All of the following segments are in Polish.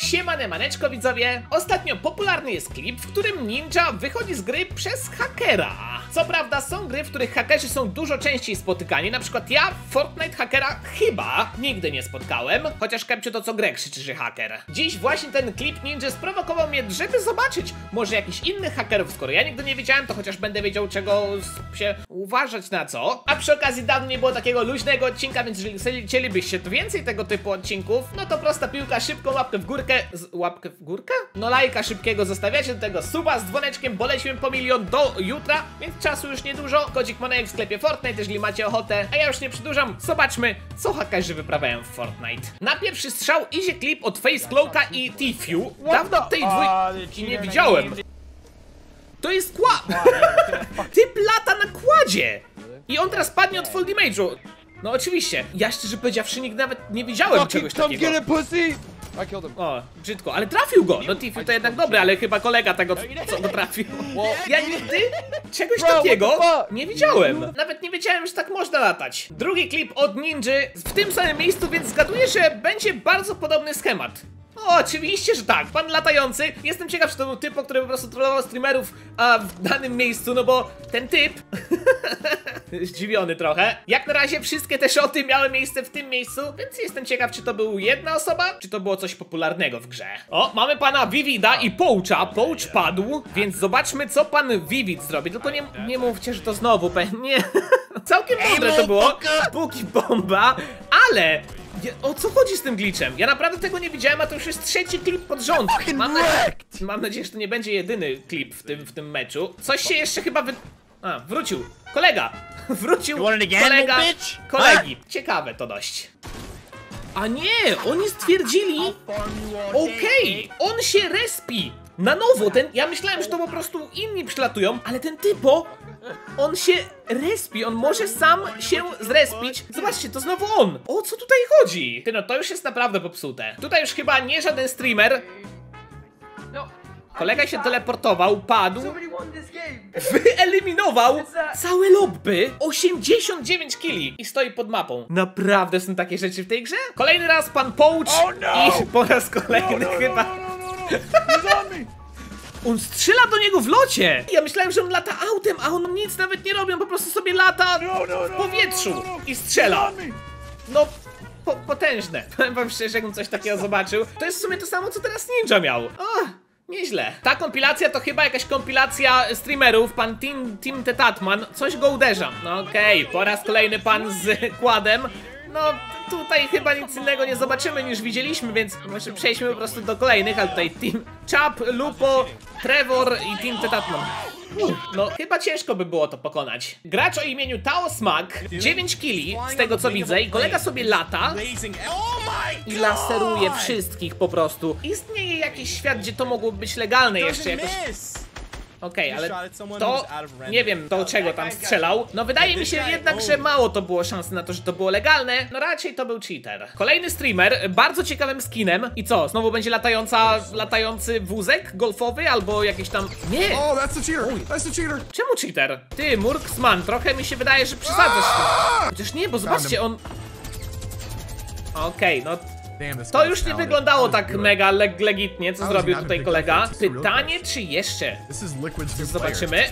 Maneczko widzowie. Ostatnio popularny jest klip, w którym ninja wychodzi z gry przez hakera. Co prawda są gry, w których hakerzy są dużo częściej spotykani. Na przykład ja Fortnite hakera chyba nigdy nie spotkałem. Chociaż Kepcio to co grę krzyczy, że haker. Dziś właśnie ten klip ninja sprowokował mnie, żeby zobaczyć może jakichś innych hakerów. Skoro ja nigdy nie wiedziałem, to chociaż będę wiedział, czego się uważać na co. A przy okazji dawno nie było takiego luźnego odcinka, więc jeżeli chcielibyście więcej tego typu odcinków, no to prosta piłka, szybką łapkę w górkę. Łapkę w górkę? No lajka szybkiego zostawiacie, do tego suba z dzwoneczkiem, bo lecimy po 1 000 000 do jutra, więc czasu już niedużo. Kodzik Moneyek w sklepie Fortnite, jeżeli macie ochotę. A ja już nie przedłużam, zobaczmy, co hakerzy wyprawiają w Fortnite. Na pierwszy strzał idzie klip od Faceclowka i Tfue. Dawno tej dwójki nie widziałem. To jest typ lata na kładzie! I on teraz padnie od full damage'u. No oczywiście, ja szczerze powiedziawszy nigdy nawet nie widziałem czegoś takiego. O, brzydko, ale trafił go! No Tfue to jednak dobry, ale chyba kolega tego, co go trafił. Ja nigdy czegoś takiego nie widziałem. Nawet nie wiedziałem, że tak można latać. Drugi klip od Ninja w tym samym miejscu, więc zgaduję, że będzie bardzo podobny schemat. O, oczywiście, że tak, pan latający. Jestem ciekaw, czy to był typ, który po prostu trollował streamerów w danym miejscu, no bo ten typ zdziwiony trochę. Jak na razie wszystkie te shoty miały miejsce w tym miejscu, więc jestem ciekaw, czy to był jedna osoba, czy to było coś popularnego w grze. O, mamy pana Vivida i Poacha. Poach padł, więc zobaczmy, co pan Vivid zrobi. Tylko nie mówcie, że to znowu nie. Całkiem dobre to było. Buki bomba, ale o co chodzi z tym glitchem? Ja naprawdę tego nie widziałem, a to już jest trzeci klip pod rząd. Mam nadzieję, że to nie będzie jedyny klip w tym meczu. Coś się jeszcze chyba wrócił. Kolega! Wrócił kolega kolegi. Ciekawe to dość. A nie, oni stwierdzili... Okej, on się respi na nowo. Ja myślałem, że to po prostu inni przylatują, ale ten typo... On się respi, on może sam się zrespić. Zobaczcie, to znowu on. O co tutaj chodzi? Ty no, to już jest naprawdę popsute. Tutaj już chyba nie żaden streamer. Kolega się teleportował, padł, wyeliminował całe lobby, 89 killi i stoi pod mapą. Naprawdę są takie rzeczy w tej grze? Kolejny raz pan Poach i po raz kolejny chyba... On strzela do niego w locie! Ja myślałem, że on lata autem, a on nic nawet nie robi, on po prostu sobie lata w powietrzu i strzela. No, potężne. Powiem wam szczerze, jakbym coś takiego zobaczył. To jest w sumie to samo, co teraz Ninja miał. Nieźle. Ta kompilacja to chyba jakaś kompilacja streamerów, pan Team Tetatman. Coś go uderza. No okej, po raz kolejny pan z kładem. No, tutaj chyba nic innego nie zobaczymy niż widzieliśmy, więc może przejdźmy po prostu do kolejnych, ale tutaj Team Chap, Lupo, Trevor i Team Tetatman. No, chyba ciężko by było to pokonać. Gracz o imieniu Tao Smack, 9 killi, z tego co widzę, i kolega sobie lata i laseruje wszystkich po prostu. Istnieje jakiś świat, gdzie to mogłoby być legalne jeszcze jakoś... Okej, ale to... Nie wiem, do czego tam strzelał. No wydaje mi się jednak, że mało to było szansy na to, że to było legalne. No raczej to był cheater. Kolejny streamer, bardzo ciekawym skinem. I co, znowu będzie latający wózek golfowy albo jakiś tam... Nie! Oh, that's the cheater! That's the cheater! Czemu cheater? Ty, Murksman, trochę mi się wydaje, że przesadzasz z tym. Chociaż nie, bo zobaczcie, on... Okej, no... To już nie wyglądało tak mega legitnie, co zrobił tutaj kolega. Pytanie, czy jeszcze? Zobaczymy.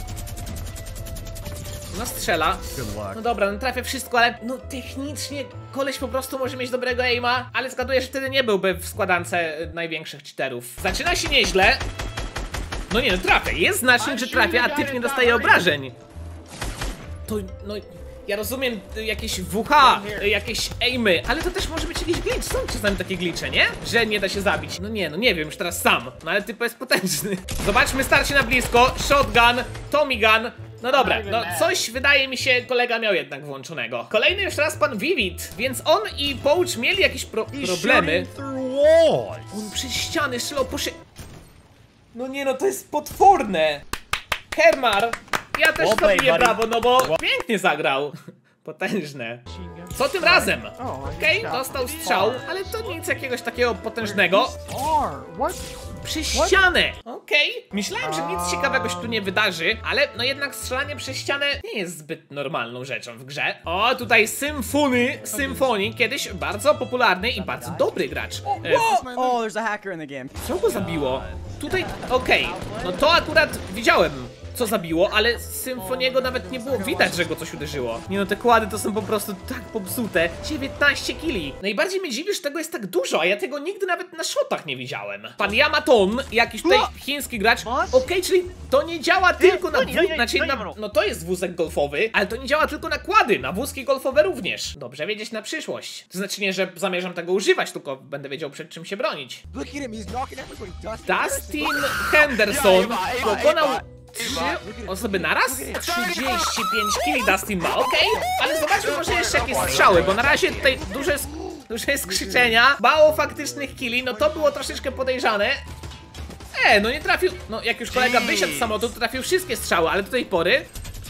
No strzela. No dobra, no trafia wszystko, ale no technicznie koleś po prostu może mieć dobrego aima, ale zgaduję, że wtedy nie byłby w składance największych cheaterów. Zaczyna się nieźle. No nie, no trafia. Jest znacznik, że trafia, a typ nie dostaje obrażeń. To, no... Ja rozumiem jakieś WH, jakieś aimy, ale to też może być jakiś glitch. Są czasami takie glitche, nie? Że nie da się zabić. No nie, no nie wiem, już teraz sam. No ale typ jest potężny. Zobaczmy starcie na blisko. Shotgun, Tommy Gun. No dobra, no coś wydaje mi się kolega miał jednak włączonego. Kolejny już raz pan Vivid, więc on i Poach mieli jakieś problemy. On przez ściany strzelał No nie, no to jest potworne. Hermar. Ja też zrobię brawo, no bo pięknie zagrał. Potężne. Co tym razem? Okej, dostał strzał, ale to nic jakiegoś takiego potężnego. przez ścianę. Okej. Myślałem, że nic ciekawego się tu nie wydarzy, ale no jednak strzelanie przez ścianę nie jest zbyt normalną rzeczą w grze. O, tutaj Symphony, kiedyś bardzo popularny i bardzo dobry gracz. Oh, there's a hacker in the game. Co go zabiło? Tutaj, okej. No to akurat widziałem, co zabiło, ale Symfoniego nawet nie było widać, że go coś uderzyło. Nie no, te kłady to są po prostu tak popsute. 19 kili. Najbardziej mnie dziwi, że tego jest tak dużo, a ja tego nigdy nawet na shotach nie widziałem. Pan Yamaton, jakiś tutaj chiński gracz. Okej, czyli to nie działa tylko na no to jest wózek golfowy, ale to nie działa tylko na kłady, na wózki golfowe również. Dobrze wiedzieć na przyszłość. To znaczy nie, że zamierzam tego używać, tylko będę wiedział, przed czym się bronić. Dustin Henderson pokonał 3 osoby naraz? 35 kili Dustin ma, okej. Ale zobaczmy może jeszcze jakieś strzały, bo na razie tutaj dużo jest krzyczenia, mało faktycznych kili, no to było troszeczkę podejrzane. No nie trafił, no jak już kolega wysiadł z samolotu, to trafił wszystkie strzały, ale do tej pory...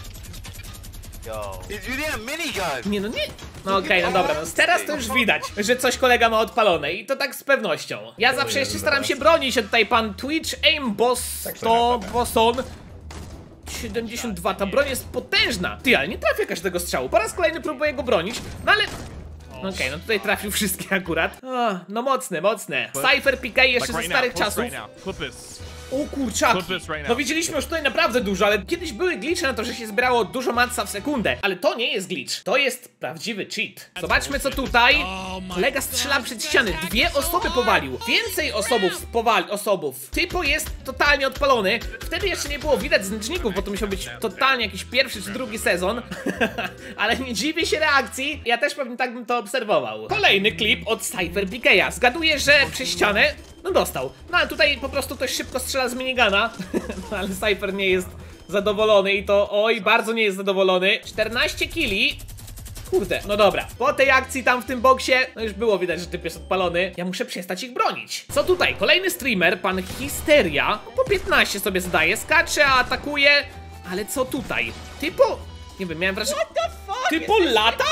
Nie no nie... No okej, no dobra, no teraz to już widać, że coś kolega ma odpalone i to tak z pewnością. Ja zawsze jeszcze staram się bronić, a tutaj pan Twitch Aim Bosson 72, ta broń jest potężna. Ty, ale nie trafię każdego strzału, po raz kolejny próbuję go bronić, no ale... Okej, no tutaj trafił wszystkie akurat. No mocne. Cypher PK jeszcze ze starych czasów. O kurczaki, no widzieliśmy już tutaj naprawdę dużo, ale kiedyś były glitche na to, że się zbierało dużo matca w sekundę. Ale to nie jest glitch, to jest prawdziwy cheat. Zobaczmy co tutaj. Kolega strzela przed ściany, 2 osoby powalił. Więcej osobów. Typo jest totalnie odpalony. Wtedy jeszcze nie było widać znaczników, bo to musiał być totalnie jakiś pierwszy czy drugi sezon. Ale nie dziwię się reakcji, ja też pewnie tak bym to obserwował. Kolejny klip od Cypher PK'a. Zgaduję, że przez ścianę no dostał. No ale tutaj po prostu ktoś szybko strzela z minigana. No ale Cypher nie jest zadowolony i to oj, bardzo nie jest zadowolony. 14 kili. Kurde, no dobra. Po tej akcji tam w tym boksie, no już było widać, że typ jest odpalony. Ja muszę przestać ich bronić. Co tutaj? Kolejny streamer, pan Histeria. Po 15 sobie zdaje, skacze, atakuje. Ale co tutaj? Typo... Nie wiem, miałem wrażenie... Typo lata?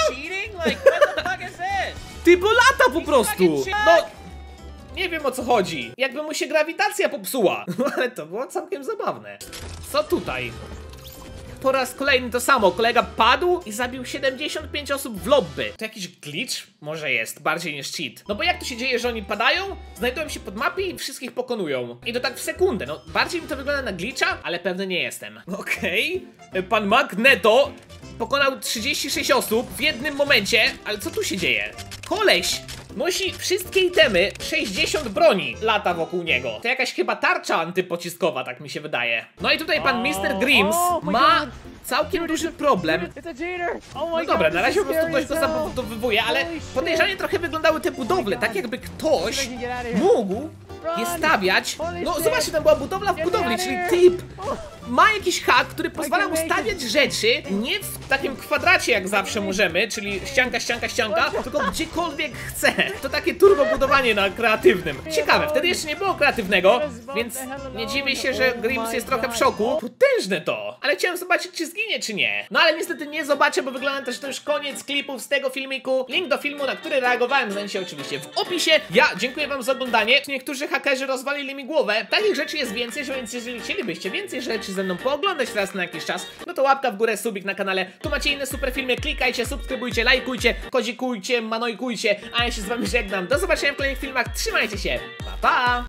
Typo lata po prostu! No... Nie wiem o co chodzi. Jakby mu się grawitacja popsuła. No ale to było całkiem zabawne. Co tutaj? Po raz kolejny to samo. Kolega padł i zabił 75 osób w lobby. To jakiś glitch? Może jest, bardziej niż cheat. No bo jak to się dzieje, że oni padają, znajdują się pod mapie i wszystkich pokonują. I to tak w sekundę. No bardziej mi to wygląda na glitcha, ale pewny nie jestem. Okej. Pan Magneto pokonał 36 osób w jednym momencie. Ale co tu się dzieje? Koleś nosi wszystkie itemy, 60 broni lata wokół niego. To jakaś chyba tarcza antypociskowa, tak mi się wydaje. No i tutaj pan Mr. Grims ma całkiem duży problem. No dobra, na razie po prostu ktoś go zabudowywuje, ale podejrzanie trochę wyglądały te budowle, tak jakby ktoś mógł je stawiać. No zobaczcie, tam była budowla w budowli, czyli typ ma jakiś hak, który pozwala mu stawiać rzeczy nie w takim kwadracie jak zawsze możemy, czyli ścianka, tylko gdziekolwiek chce. To takie turbo budowanie na kreatywnym. Ciekawe, wtedy jeszcze nie było kreatywnego, więc nie dziwię się, że Grims jest trochę w szoku. Potężne to! Ale chciałem zobaczyć, czy zginie, czy nie. No ale niestety nie zobaczę, bo wygląda też to już koniec klipów z tego filmiku. Link do filmu, na który reagowałem, znajdziecie oczywiście w opisie. Ja dziękuję wam za oglądanie. Niektórzy hakerzy rozwalili mi głowę. Takich rzeczy jest więcej, więc jeżeli chcielibyście więcej rzeczy ze mną pooglądać teraz na jakiś czas, no to łapka w górę, subik na kanale. Tu macie inne super filmy, klikajcie, subskrybujcie, lajkujcie, kodzikujcie, manojkujcie, a ja się z wami żegnam. Do zobaczenia w kolejnych filmach, trzymajcie się, pa pa!